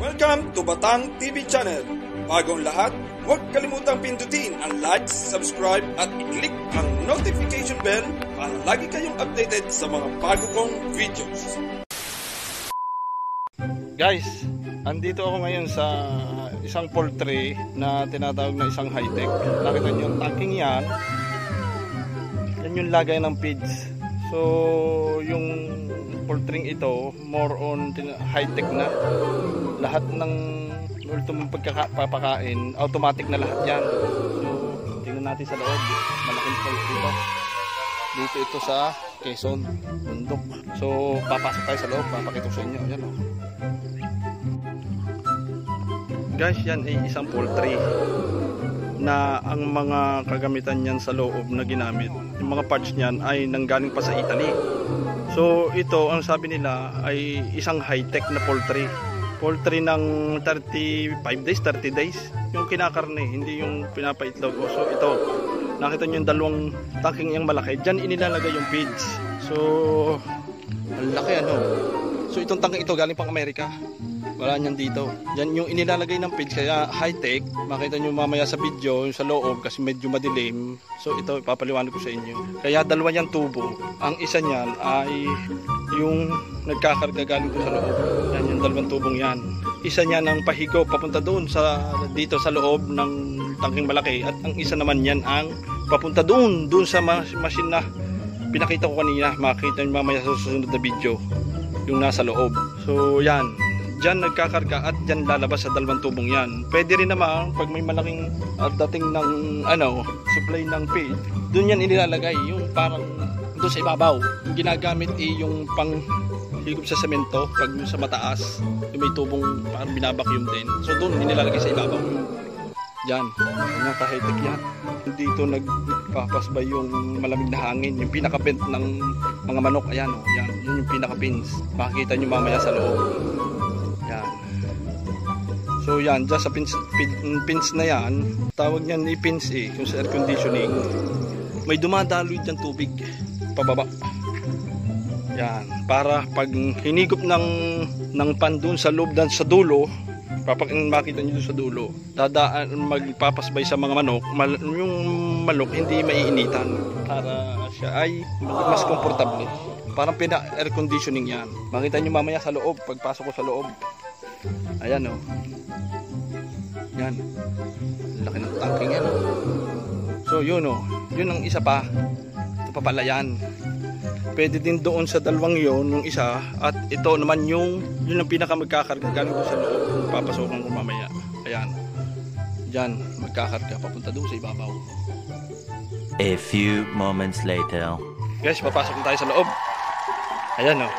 Welcome to Batang TV Channel. Bagong lahat, huwag kalimutang pindutin ang like, subscribe at i-click ang notification bell para lagi kayong updated sa mga bago kong videos. Guys, andito ako ngayon sa isang poultry na tinatawag na isang high-tech. Nakita nyo yung tanking yan. Yan yung lagay ng feeds. So, yung poultry ito, more on high-tech na. Lahat ng ultimong pagpapakain, automatic na lahat yan. So, tingnan natin sa loob. Malaking poultry ito. Dito ito sa Quezon, bundok. So, papasok tayo sa loob. Papakita ko sa inyo. Yan o. Guys, yan ay isang poultry na ang mga kagamitan niyan sa loob na ginamit, yung mga parts niyan ay nanggaling pa sa Italy. So ito, ang sabi nila ay isang high-tech na poultry. Poultry ng 35 days, 30 days. Yung kinakarne, hindi yung pinapaitlog. So ito, nakita nyo yung dalawang tanking yung malaki. Diyan inilalagay yung feeds. So, ang laki ano. So itong tanking ito galing pang Amerika. Wala niyan dito. Yan yung inilalagay ng feeds, kaya high-tech. Makita nyo mamaya sa video, yung sa loob kasi medyo madilim. So ito, ipapaliwanag ko sa inyo. Kaya dalawa yan tubo. Ang isa niyan ay yung nagkakarga galing ko sa loob. Yan yung dalawang tubong yan. Isa niyan ang pahigo papunta doon sa dito sa loob ng tangking malaki. At ang isa naman yan ang papunta doon sa machine na pinakita ko kanina. Makita nyo mamaya sa susunod na video yung nasa loob. So yan. Diyan nagkakarga at diyan lalabas sa dalawang tubong yan. Pwede rin naman pag may malaking dating ng supply ng feed, doon yan inilalagay yung parang doon sa ibabaw. Yung ginagamit yung pang higop sa semento pag sa mataas, yung may tubong parang binabakyum din. So doon inilalagay sa ibabaw. Diyan, yung high-tech yan. Dito nagpapasbay yung malamig na hangin, yung pinaka-vent ng mga manok. Ayan o, yan. Yun yung pinaka-pins. Makikita nyo mamaya sa loob. Yan. So yan, dyan sa pins na yan, tawag niyan ni pins yung sa air conditioning. May dumadaloy dyan tubig pababa. Yan, para pag hinigop ng pan doon sa loob dan sa dulo, makita niyo doon sa dulo, dadaan magpapasbay sa mga manok, yung manok hindi maiinitan para siya ay mas komportable. Parang pina-air conditioning yan. Makita nyo mamaya sa loob, pagpasok ko sa loob. Ayan o. Yan. Laki ng tanking yan o. So yun o. Yun ang isa pa. Ito pa pala yan. Pwede din doon sa dalawang yun, yung isa. At ito naman yun ang pinaka magkakarga. Galing ko sa loob. Papasokan ko mamaya. Ayan. Diyan, magkakarga. Papunta doon sa ibabaw. A few moments later. Guys, papasok na tayo sa loob. Ayan o.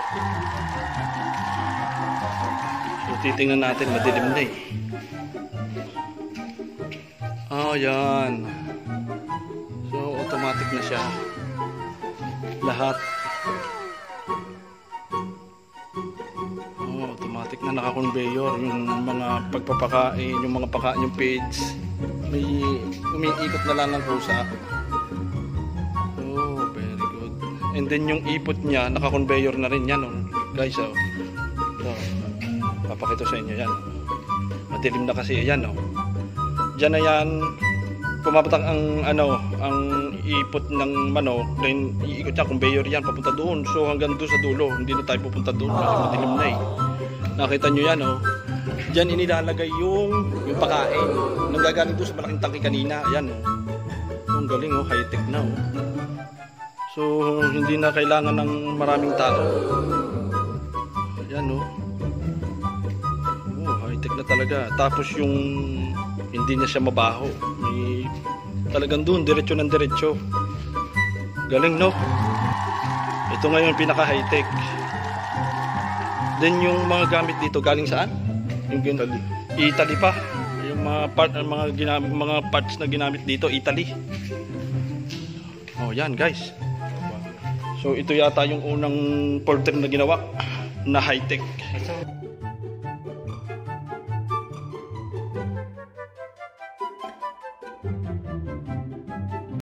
So titingnan natin, madilim na eh. Ayan. So automatic na siya. Lahat. Automatic na naka-conveyor. Yung mga pagpapakain, yung mga pakain, yung feeds. May umiikot na lang ng kusa. And then yung ipot niya, naka-conveyor na rin yan, guys. So, papakita sa inyo yan. Madilim na kasi yan, Diyan na yan, pumapatak ang ipot ng manok, then iikot niya, conveyor yan, papunta doon. So hanggang doon sa dulo, hindi na tayo pupunta doon kasi madilim na eh. Nakita nyo yan, Diyan inilalagay yung pakain. Nanggagaling doon sa malaking tangke kanina, yan, Ang galing, high-tech na, So, hindi na kailangan ng maraming tao. Ayan, high-tech na talaga. Tapos yung hindi na siya mabaho. Talagang doon, diretso ng diretso. Galing, no? Ito ngayon pinaka-high-tech. Then yung mga gamit dito, galing saan? Yung Italy pa. Yung mga parts na ginamit dito, Italy. Oh, yan, guys. So ito yata yung unang poultry na ginawa na high-tech.